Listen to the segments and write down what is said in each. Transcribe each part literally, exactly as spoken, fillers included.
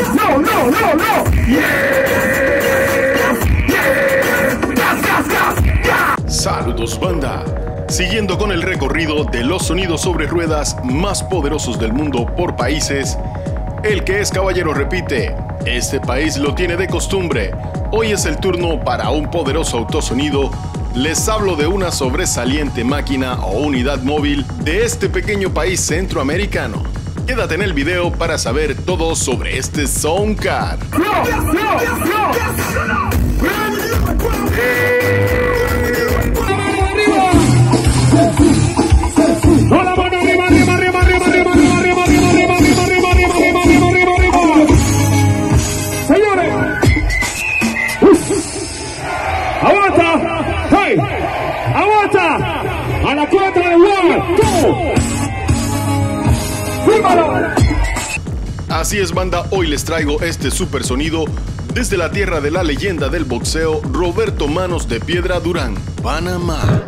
no, no, no, no. Saludos, banda. Siguiendo con el recorrido de los sonidos sobre ruedas más poderosos del mundo por países, el que es caballero repite, este país lo tiene de costumbre. Hoy es el turno para un poderoso autosonido. Les hablo de una sobresaliente máquina o unidad móvil de este pequeño país centroamericano. Quédate en el video para saber todo sobre este Soundcar. A la cuenta de uno, Así es, banda, hoy les traigo este super sonido desde la tierra de la leyenda del boxeo, Roberto Manos de Piedra Durán, Panamá.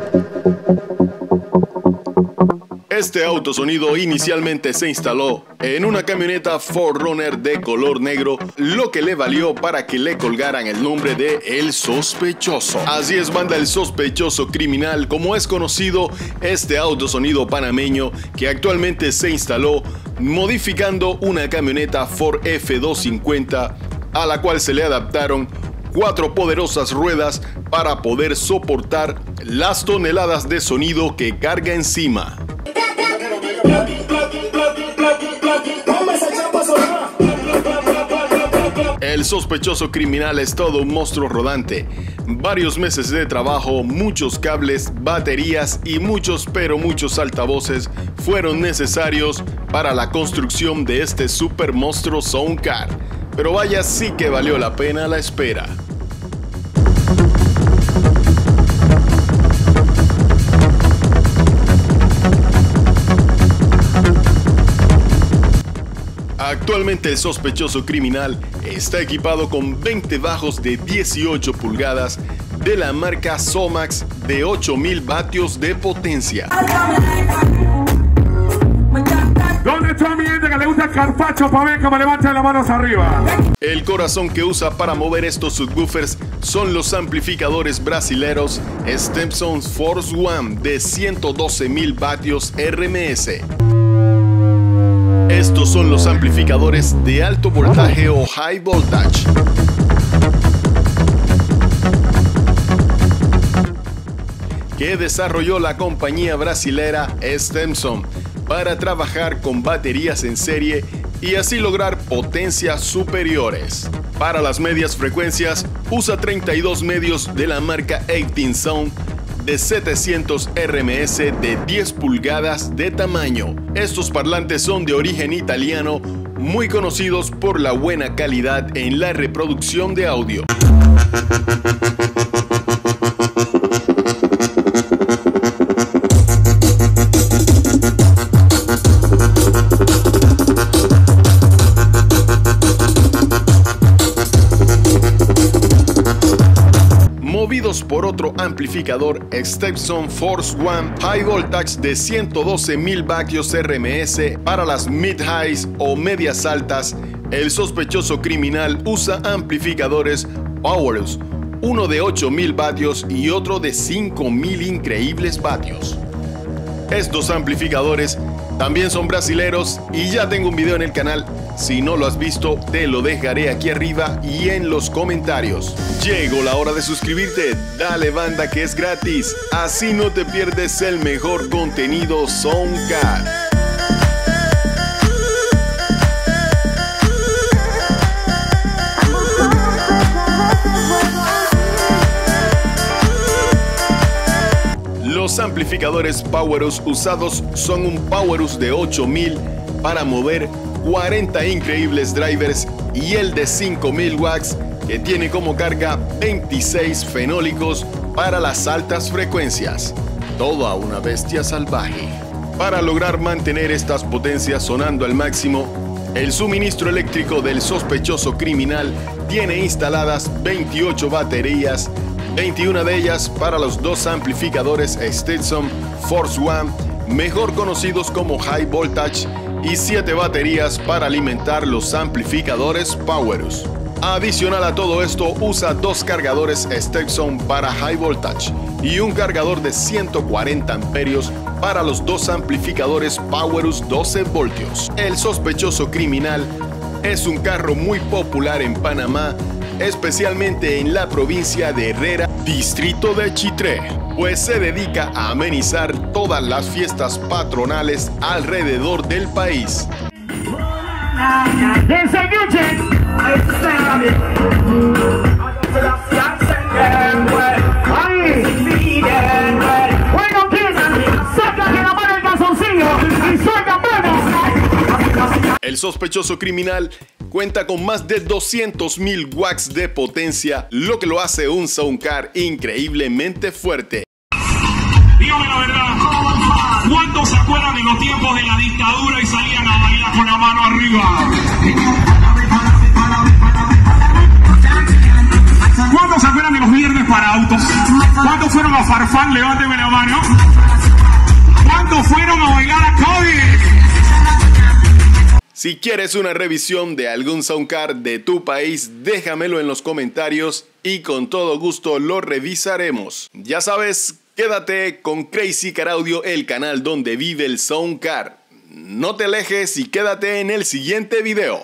Este autosonido inicialmente se instaló en una camioneta cuatro runner de color negro, lo que le valió para que le colgaran el nombre de El Sospechoso. Así es, banda, El Sospechoso Criminal, como es conocido este autosonido panameño que actualmente se instaló modificando una camioneta Ford F doscientos cincuenta a la cual se le adaptaron cuatro poderosas ruedas para poder soportar las toneladas de sonido que carga encima. El Sospechoso Criminal es todo un monstruo rodante. Varios meses de trabajo, muchos cables, baterías y muchos pero muchos altavoces fueron necesarios para la construcción de este super monstruo Soundcar. Pero vaya, sí que valió la pena la espera. Actualmente el Sospechoso Criminal está equipado con veinte bajos de dieciocho pulgadas de la marca Somax de ocho mil vatios de potencia. ¿Dónde está mi gente que le gusta el carpacho para ver que me levanten las manos arriba? El corazón que usa para mover estos subwoofers son los amplificadores brasileros Stepson Force One de ciento doce mil vatios R M S. Estos son los amplificadores de alto voltaje o high voltage. Que desarrolló la compañía brasilera Stepson para trabajar con baterías en serie y así lograr potencias superiores. Para las medias frecuencias usa treinta y dos medios de la marca dieciocho Sound de setecientos R M S de diez pulgadas de tamaño. Estos parlantes son de origen italiano, muy conocidos por la buena calidad en la reproducción de audio. Movidos por otro amplificador Stepson Force One High Voltage de ciento doce mil vatios R M S para las mid-highs o medias altas, el Sospechoso Criminal usa amplificadores Powerus, uno de ocho mil vatios y otro de cinco mil increíbles vatios. Estos amplificadores también son brasileros y ya tengo un video en el canal. Si no lo has visto, te lo dejaré aquí arriba y en los comentarios. Llegó la hora de suscribirte, dale, banda, que es gratis. Así no te pierdes el mejor contenido Soundcar. Los amplificadores Powerus usados son un Powerus de ocho mil para mover cuarenta increíbles drivers y el de cinco mil watts que tiene como carga veintiséis fenólicos para las altas frecuencias. Toda una bestia salvaje. Para lograr mantener estas potencias sonando al máximo, el suministro eléctrico del Sospechoso Criminal tiene instaladas veintiocho baterías, veintiuna de ellas para los dos amplificadores Stepson Force One, mejor conocidos como High Voltage, y siete baterías para alimentar los amplificadores Powerus. Adicional a todo esto, usa dos cargadores Stepson para High Voltage y un cargador de ciento cuarenta amperios para los dos amplificadores Powerus doce voltios. El sospechoso criminal es un carro muy popular en Panamá, especialmente en la provincia de Herrera, distrito de Chitré, pues se dedica a amenizar todas las fiestas patronales alrededor del país. El sospechoso criminal cuenta con más de doscientos mil watts de potencia, lo que lo hace un soundcar increíblemente fuerte. Dígame la verdad, ¿cuántos se acuerdan de los tiempos de la dictadura y salían a bailar con la mano arriba? ¿Cuántos se acuerdan de los viernes para autos? ¿Cuántos fueron a Farfán? Levánteme la mano. ¿Cuántos fueron a bailar a Kobe? Si quieres una revisión de algún soundcar de tu país, déjamelo en los comentarios y con todo gusto lo revisaremos. Ya sabes, quédate con Crazy Car Audio, el canal donde vive el soundcar. No te alejes y quédate en el siguiente video.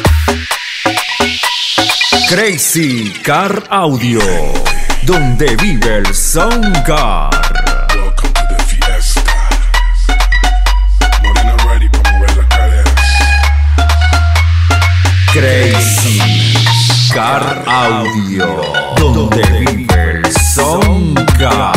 Crazy Car Audio, donde vive el soundcar. Crazy Car Audio, donde vive el soundcar.